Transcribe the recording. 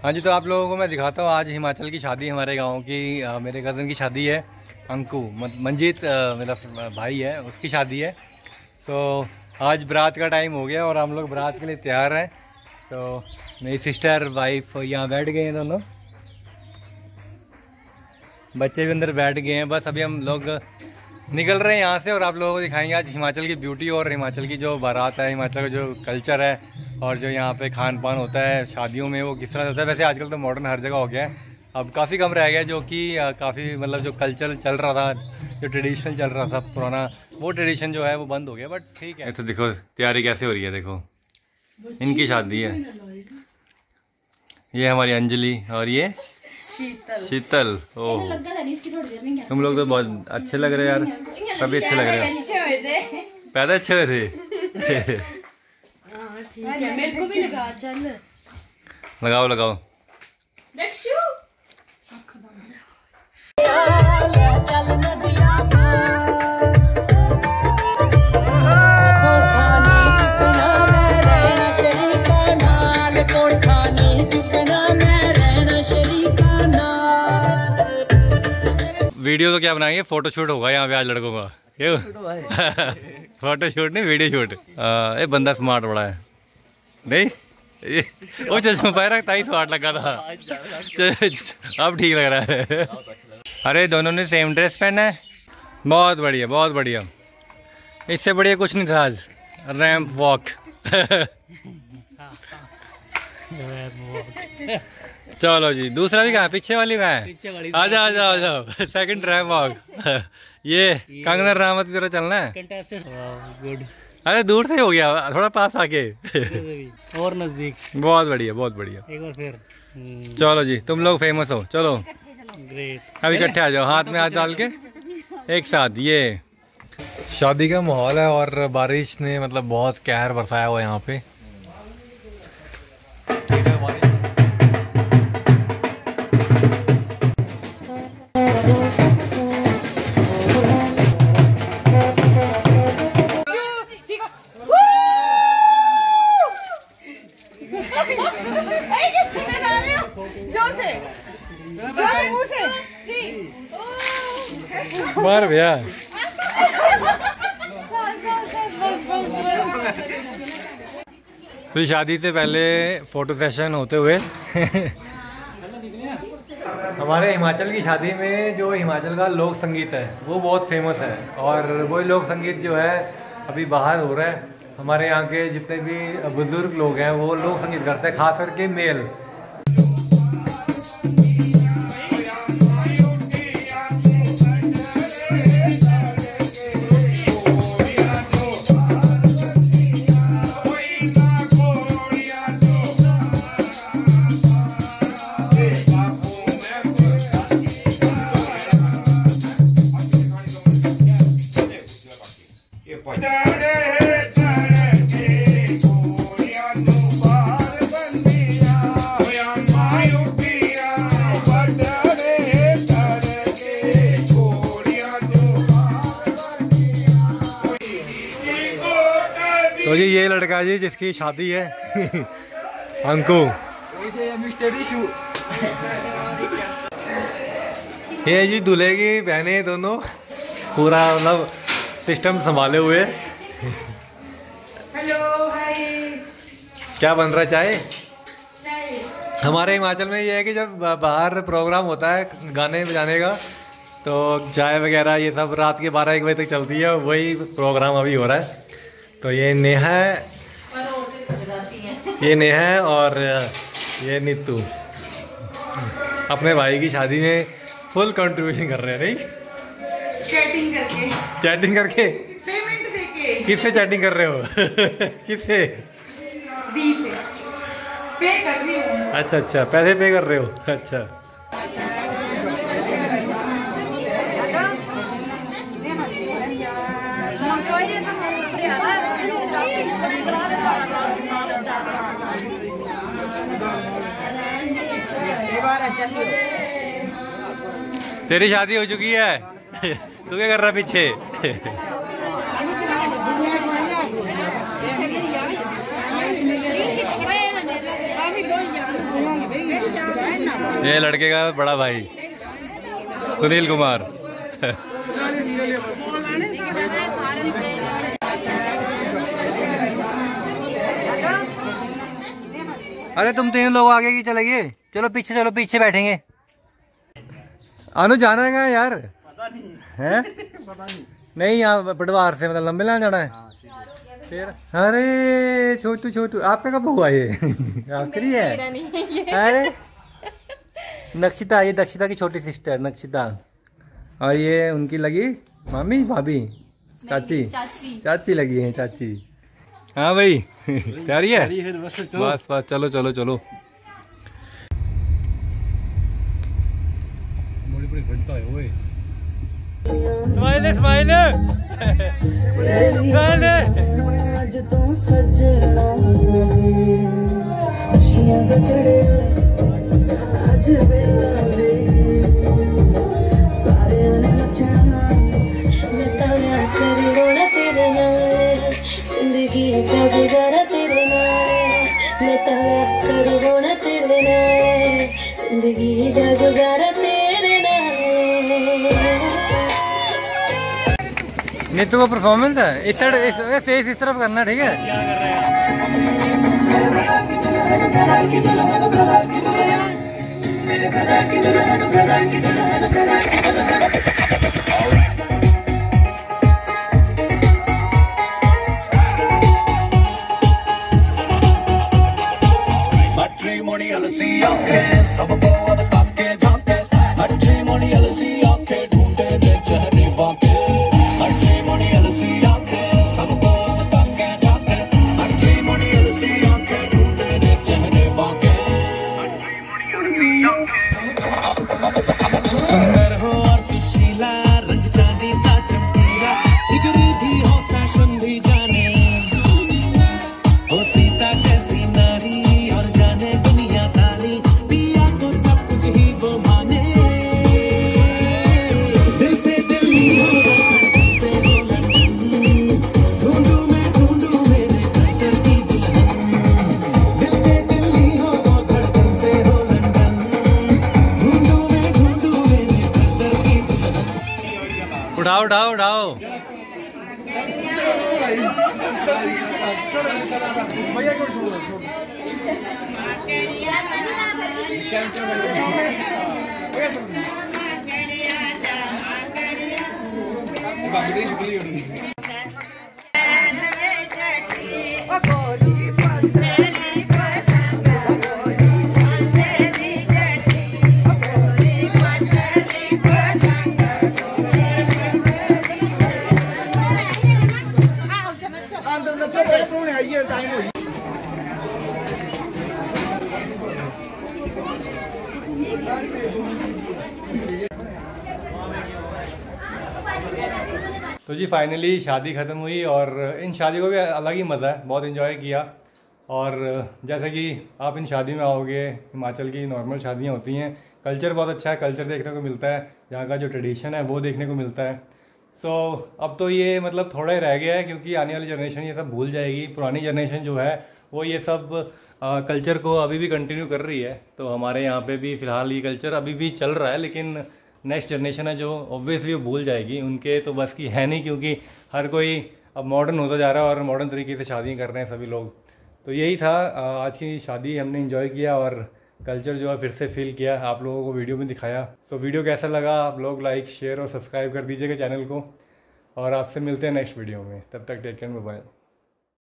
हाँ जी, तो आप लोगों को मैं दिखाता हूँ आज हिमाचल की शादी हमारे गांव की। मेरे कज़न की शादी है, अंकु मंजीत मेरा भाई है, उसकी शादी है। तो आज बारात का टाइम हो गया और हम लोग बारात के लिए तैयार हैं। तो मेरी सिस्टर वाइफ यहाँ बैठ गए हैं, दोनों बच्चे भी अंदर बैठ गए हैं। बस अभी हम लोग निकल रहे हैं यहाँ से और आप लोगों को दिखाएंगे आज हिमाचल की ब्यूटी और हिमाचल की जो बारात है, हिमाचल का जो कल्चर है और जो यहाँ पे खान पान होता है शादियों में वो किस तरह होता है। वैसे आजकल तो मॉडर्न हर जगह हो गया है, अब काफ़ी कम रह गया, जो कि काफ़ी मतलब जो कल्चर चल रहा था, जो ट्रेडिशनल चल रहा था पुराना, वो ट्रेडिशन जो है वो बंद हो गया। बट ठीक है। तो देखो तैयारी कैसे हो रही है, देखो इनकी शादी है। ये हमारी अंजलि और ये शीतल। ओह तुम लोग तो बहुत अच्छे लग रहे हो यार, तभी अच्छे लग रहे हो, पैदा अच्छे हुए थे। मेरे को भी लगा, चल लगाओ लगाओ। वीडियो तो क्या बनाएंगे, फोटो शूट होगा यहाँ पे आज लड़कों का। क्यों फोटो शूट नहीं, वीडियो शूट। ये बंदा स्मार्ट बड़ा है नहीं, ये वो चश्मा पाया रखता ही स्मार्ट लगा था। अब ठीक लग रहा है। अरे दोनों ने सेम ड्रेस पहना है, बहुत बढ़िया बहुत बढ़िया। इससे बढ़िया कुछ नहीं था आज, रैंप वॉक। चलो जी, दूसरा भी कहाँ है, पीछे वाली कहाँ है? आ जाओ आ जाओ आ जाओ, सेकंड रैंप वॉक। ये कंगना रावत की तरह चलना है। गुड। अरे दूर से हो गया, थोड़ा पास आके और नजदीक। बहुत बढ़िया बहुत बढ़िया। एक बार फिर। चलो जी, तुम लोग फेमस हो, चलो ग्रेट। अभी इकट्ठे आ जाओ, हाथ में हाथ डाल के एक साथ। ये शादी का माहौल है और बारिश ने मतलब बहुत कहर बरसाया हुआ यहाँ पे। बार भैया तो शादी से पहले फोटो सेशन होते हुए हमारे हिमाचल की शादी में जो हिमाचल का लोक संगीत है वो बहुत फेमस है और वही लोक संगीत जो है अभी बाहर हो रहा है। हमारे यहाँ के जितने भी बुजुर्ग लोग हैं वो लोक संगीत करते हैं, खास करके मेल। तो जी ये लड़का जी जिसकी शादी है अंकु, ये जी दूल्हे की बहनें दोनों, पूरा मतलब सिस्टम संभाले हुए। Hello hi. क्या बन रहा है, चाय? हमारे हिमाचल में ये है कि जब बाहर प्रोग्राम होता है गाने बजाने का तो चाय वगैरह ये सब रात के 12-1 बजे तक चलती है, वही प्रोग्राम अभी हो रहा है। तो ये नेहा और ये नीतू अपने भाई की शादी में फुल कंट्रीब्यूशन कर रहे हैं। नहीं, चैटिंग करके पेमेंट देके। किससे चैटिंग कर रहे हो? किससे? दी से पे कर रही हूँ। अच्छा अच्छा, पैसे पे कर रहे हो, अच्छा। तेरी शादी हो चुकी है, तू क्या कर रहा पीछे? ये लड़के का बड़ा भाई सुनील कुमार। अरे तुम तीन लोग आगे की चले गए, चलो पीछे बैठेंगे। अनु जाना है कहाँ यार? पता नहीं है, पता नहीं यहाँ पटवार से मतलब लंबे लाइन जाना है। फिर अरे छोटू आपका कब हुआ ये? आखिरी है। अरे नक्षिता, ये दक्षिता की छोटी सिस्टर नक्षिता, और ये उनकी लगी मामी भाभी चाची लगी है चाची। हाँ भाई तैयारी है? बस चलो। स्माइल नीतू का परफॉर्मेंस है। इस साइड फेस इस तरफ करना, ठीक है? सुंदर हो और सुशीला, रंग चांदी सा चमकीला, जिगरी भी हो फैशन भी जाने, हो सीता जैसी नारी और जाने दुनियादारी, पिया तो सब कुछ ही वो माने, दिल से दिल्ली हो धड़कन से हो लंदन, ढूंढूं मेरे कल्चर की दुल्हन, दिल से दिल्ली हो धड़कन से हो लंदन, उठाओ। तो जी फाइनली शादी ख़त्म हुई और इन शादियों को भी अलग ही मज़ा है, बहुत इन्जॉय किया। और जैसे कि आप इन शादी में आओगे, हिमाचल की नॉर्मल शादियाँ होती हैं, कल्चर बहुत अच्छा है, कल्चर देखने को मिलता है, यहाँ का जो ट्रेडिशन है वो देखने को मिलता है। सो अब तो ये मतलब थोड़ा ही रह गया है, क्योंकि आने वाली जनरेशन ये सब भूल जाएगी। पुरानी जनरेशन जो है वो ये सब कल्चर को अभी भी कंटिन्यू कर रही है। तो हमारे यहाँ पे भी फ़िलहाल ये कल्चर अभी भी चल रहा है, लेकिन नेक्स्ट जनरेशन है जो ऑब्वियसली वो भूल जाएगी, उनके तो बस की है नहीं, क्योंकि हर कोई अब मॉडर्न होता जा रहा है और मॉडर्न तरीके से शादियाँ कर रहे हैं सभी लोग। तो यही था आज की शादी, हमने एंजॉय किया और कल्चर जो है फिर से फील किया, आप लोगों को वीडियो में दिखाया। सो वीडियो कैसा लगा आप लोग लाइक शेयर और सब्सक्राइब कर दीजिएगा चैनल को, और आपसे मिलते हैं नेक्स्ट वीडियो में। तब तक टेक केयर, बाय।